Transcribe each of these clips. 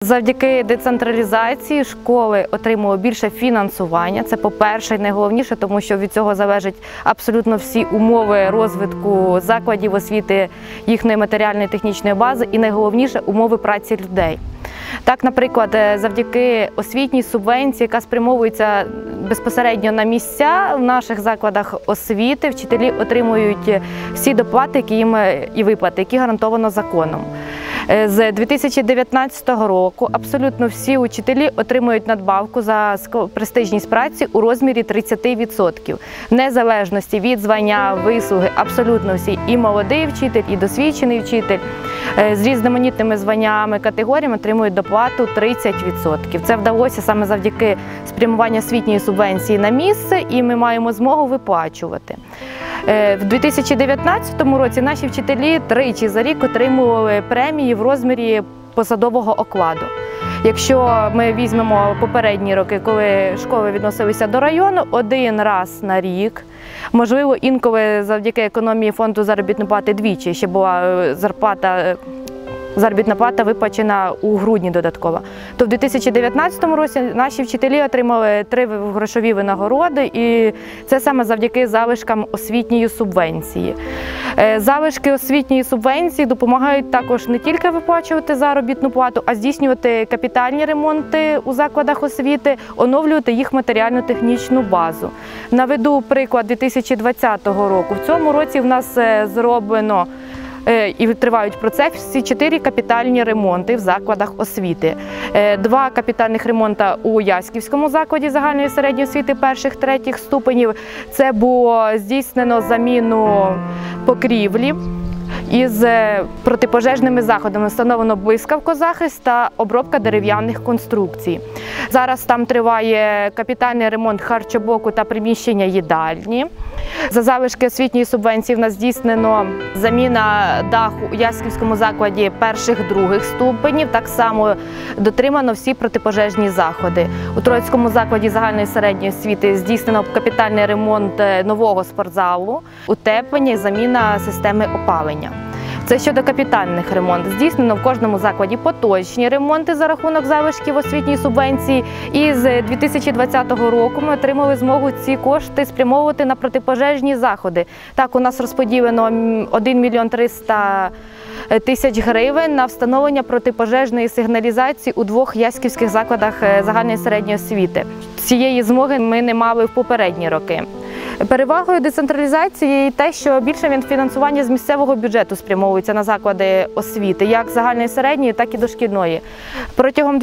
Завдяки децентралізації школи отримали більше фінансування. Це, по-перше, найголовніше, тому що від цього залежать абсолютно всі умови розвитку закладів освіти, їхньої матеріальної технічної бази і, найголовніше, умови праці людей. Так, наприклад, завдяки освітній субвенції, яка спрямовується безпосередньо на місця, в наших закладах освіти вчителі отримують всі доплати і виплати, які гарантовано законом. З 2019 року абсолютно всі учителі отримують надбавку за престижність праці у розмірі 30%. В незалежності від звання, вислуги, абсолютно всі, і молодий вчитель, і досвідчений вчитель з різноманітними званнями, категоріями отримують доплату 30%. Це вдалося саме завдяки спрямуванню освітньої субвенції на місце, і ми маємо змогу виплачувати. В 2019 році наші вчителі тричі за рік отримували премії в розмірі посадового окладу. Якщо ми візьмемо попередні роки, коли школи відносилися до району, один раз на рік, можливо, інколи завдяки економії фонду заробітної плати двічі, ще була заробітна плата виплачена у грудні додатково, то в 2019 році наші вчителі отримали 3 грошові винагороди, і це саме завдяки залишкам освітньої субвенції. Залишки освітньої субвенції допомагають також не тільки виплачувати заробітну плату, а здійснювати капітальні ремонти у закладах освіти, оновлювати їх матеріально-технічну базу. Наведу приклад 2020 року. В цьому році в нас зроблено і тривають процесі 4 капітальні ремонти в закладах освіти. 2 капітальних ремонти у Яськівському закладі загальної середньої освіти перших-третіх ступенів. Це було здійснено заміну покрівлі із протипожежними заходами. Встановлено блискавкозахист та обробка дерев'яних конструкцій. Зараз там триває капітальний ремонт харчоблоку та приміщення їдальні. За залишки освітньої субвенції в нас здійснено заміна даху у Яськівському закладі перших-других ступенів. Так само дотримано всі протипожежні заходи. У Троїцькому закладі загальної середньої освіти здійснено капітальний ремонт нового спортзалу, утеплення і заміна системи опалення. Це щодо капітальних ремонтів. Здійснено в кожному закладі поточні ремонти за рахунок залишків освітньої субвенції. І з 2020 року ми отримали змогу ці кошти спрямовувати на протипожежні заходи. Так, у нас розподілено 1 мільйон 300 тисяч гривень на встановлення протипожежної сигналізації у 2 яськівських закладах загальної середньої освіти. Цієї змоги ми не мали в попередні роки. Перевагою децентралізації є те, що більше фінансування з місцевого бюджету спрямовується на заклади освіти, як загальної середньої, так і дошкільної. Протягом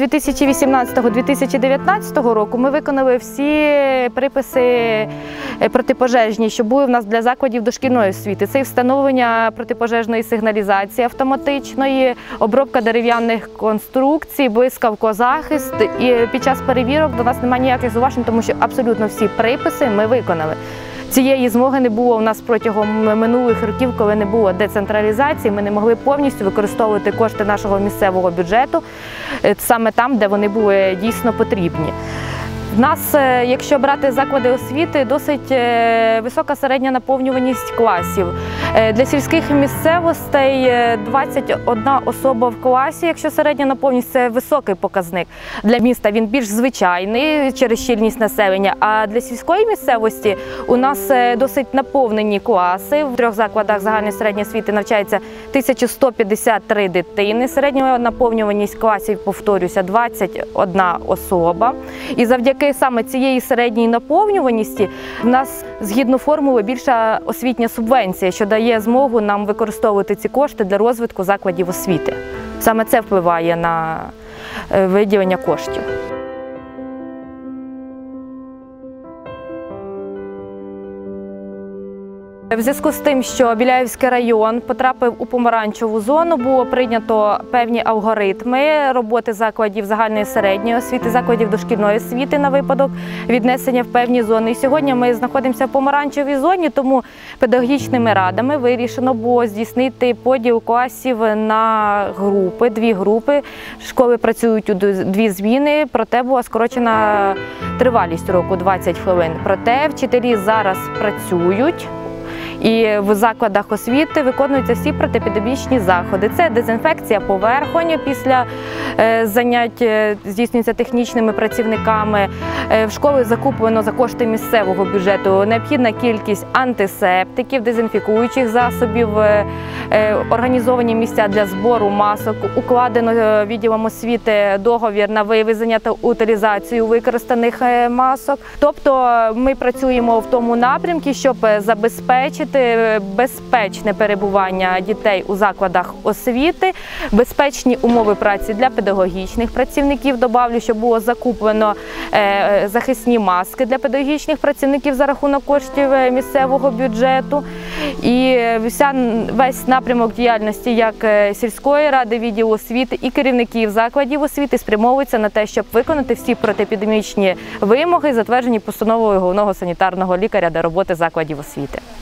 2018-2019 року ми виконали всі приписи протипожежні, що були в нас для закладів дошкільної освіти. Це і встановлення протипожежної сигналізації автоматичної, обробка дерев'яних конструкцій, блискавкозахист. І під час перевірок до нас немає ніяких зауважень, тому що абсолютно всі приписи ми виконали. Цієї змоги не було у нас протягом минулих років, коли не було децентралізації, ми не могли повністю використовувати кошти нашого місцевого бюджету саме там, де вони були дійсно потрібні. В нас, якщо брати заклади освіти, досить висока середня наповнюваність класів. Для сільських місцевостей 21 особа в класі, якщо середня наповнюваність – це високий показник. Для міста він більш звичайний через щільність населення, а для сільської місцевості у нас досить наповнені класи. В 3 закладах загальної середньої освіти навчається 1153 дитини. Середня наповнюваність класів, повторюся, 21 особа. І завдяки саме цієї середньої наповнюваності в нас згідно формули більша освітня субвенція, що дає змогу нам використовувати ці кошти для розвитку закладів освіти. Саме це впливає на виділення коштів. В зв'язку з тим, що Біляївський район потрапив у помаранчеву зону, було прийнято певні алгоритми роботи закладів загальної середньої освіти, закладів дошкільної освіти на випадок віднесення в певні зони. І сьогодні ми знаходимося в помаранчевій зоні, тому педагогічними радами вирішено було здійснити поділ класів на групи, 2 групи. Школи працюють у 2 зміни, проте була скорочена тривалість уроку 20 хвилин. Проте вчителі зараз працюють І в закладах освіти виконуються всі протиепідемічні заходи. Це дезінфекція поверхонь після занять, здійснюється технічними працівниками. В школи закуплено за кошти місцевого бюджету необхідна кількість антисептиків, дезінфікуючих засобів, організовані місця для збору масок, укладено відділом освіти договір на вивезення та утилізацію використаних масок. Тобто ми працюємо в тому напрямку, щоб забезпечити безпечне перебування дітей у закладах освіти, безпечні умови праці для педагогічних працівників. Добавлю, що було закуплено захисні маски для педагогічних працівників за рахунок коштів місцевого бюджету. І весь напрямок діяльності як сільської ради, відділу освіти і керівників закладів освіти спрямовується на те, щоб виконати всі протиепідемічні вимоги, затверджені постановою головного санітарного лікаря до роботи закладів освіти.